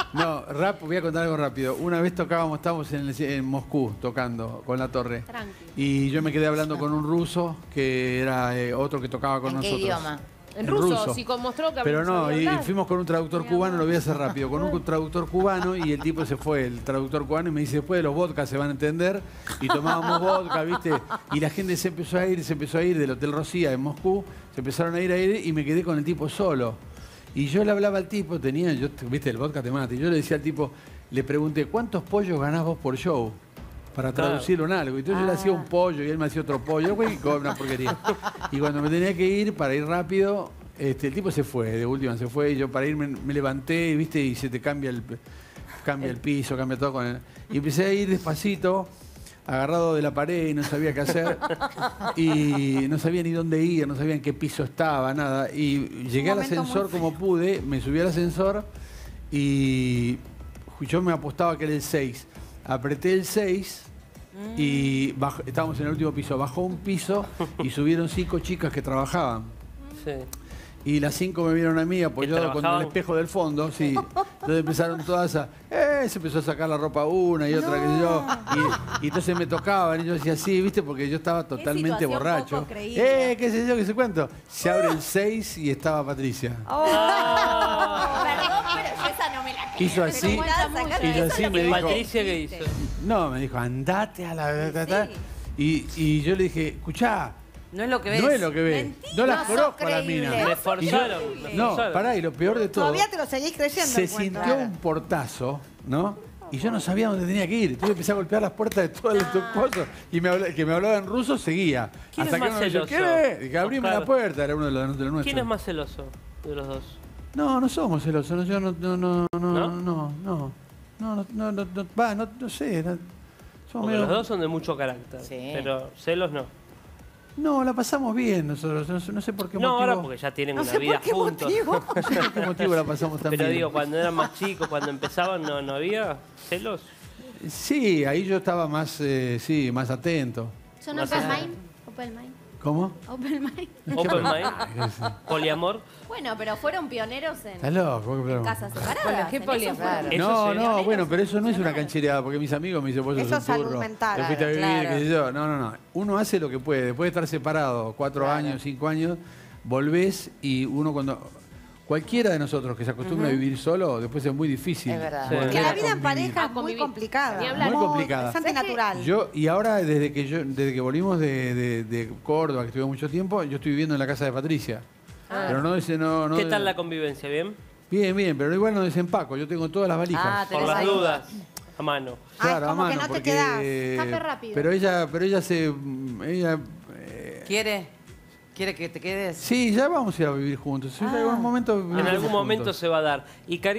No, voy a contar algo rápido. Una vez estábamos en Moscú tocando con La Torre. Tranqui. Y yo me quedé hablando con un ruso que era otro que tocaba con nosotros. ¿En qué idioma? En ruso, si mostró que Pero no, sabía y hablar. fuimos con un traductor cubano, lo voy a hacer rápido, con un traductor cubano y el tipo se fue, el traductor cubano, y me dice, después de los vodkas se van a entender, y tomábamos vodka, ¿viste? Y la gente se empezó a ir del Hotel Rocía en Moscú, se empezaron a ir, y me quedé con el tipo solo. Y yo le hablaba al tipo, ¿viste? El vodka te mata, y yo le decía al tipo, le pregunté, ¿cuántos pollos ganás vos por show? Para traducirlo en algo. Entonces yo le hacía un pollo y él me hacía otro pollo, una porquería. Y cuando me tenía que ir, para ir rápido, el tipo se fue, de última se fue, y yo para ir me levanté, ¿viste? Y se te cambia el piso, cambia todo con él. Y empecé a ir despacito, agarrado de la pared y no sabía qué hacer. Y no sabía ni dónde ir, no sabía en qué piso estaba, nada. Y llegué al ascensor como pude, me subí al ascensor y yo me apostaba que era el 6. Apreté el 6 y estábamos en el último piso. Bajó un piso y subieron 5 chicas que trabajaban. Sí. Y las 5 me vieron a mí apoyado con el espejo del fondo, sí. Entonces empezaron todas se empezó a sacar la ropa una y otra, que yo. Y entonces me tocaban y yo decía, sí, ¿viste? Porque yo estaba totalmente borracho. Qué sé yo, qué sé cuánto. Se abre el 6 y estaba Patricia. Perdón, pero yo esa no me la creo. Hizo así, y yo así me dijo... ¿Patricia qué hizo? No, me dijo, andate a la... Y yo le dije, escuchá, no es lo que ves. no es lo que ves. Mentira. No la No sos conozco a la creíble. mina. Me forzaron. No, pará, y lo peor de todo, Todavía te lo seguís creyendo. se el cuento. sintió un portazo, ¿no? Y yo no sabía dónde tenía que ir. Entonces empecé a golpear las puertas de todos los cosas. Y el que me hablaba en ruso seguía. ¿Quién Hasta es que más uno me dijo, celoso? ¿qué? Dije, abrime Oscar. la puerta. Era uno de los nuestros. ¿Quién es más celoso de los dos? No, no somos celosos. No, yo no sé. Somos Porque medio... los dos son de mucho carácter, Sí. pero celos no. No, la pasamos bien nosotros. No sé por qué No, motivo. ahora porque ya tienen No una sé vida por qué juntos. motivo. No sé por qué motivo la pasamos tan Pero bien. digo, cuando eran más chicos, cuando empezaban, ¿no había celos? Sí, ahí yo estaba más, más atento. ¿Son Más open allá. mind? Open mind. ¿Cómo? Open mind. Open mind, poliamor. Bueno, pero fueron pioneros ¿Estás en loco? Claro. casas separadas. Bueno, ¿qué en eso poliamor? fueron. Eso No, sería- no, bueno, pero eso no es una canchereada, porque mis amigos me dicen, vos sos Eso un es salud turro, mental. te fuiste a vivir, Claro. qué sé yo. No. Uno hace lo que puede. Después de estar separado 4 años, 5 años, volvés y uno cuando... Cualquiera de nosotros que se acostumbra a vivir solo, después es muy difícil. Es verdad. Sí. volver Que a la vida en convivir. pareja es A muy convivir. complicada. Ni hablar. Muy complicada. Es antinatural. Y ahora, desde que volvimos de Córdoba, que estuve mucho tiempo, yo estoy viviendo en la casa de Patricia. Pero no... ¿Qué tal la convivencia? ¿Bien? Bien, pero igual no desempaco. Yo tengo todas las valijas. Ah, Por tenés las ahí. dudas, a mano. Claro, como a que mano, no te porque... quedás. Escape rápido. Pero ella ¿Quiere que te quedes? sí, ya vamos a ir a vivir juntos. En algún momento En algún momento se va a dar. Y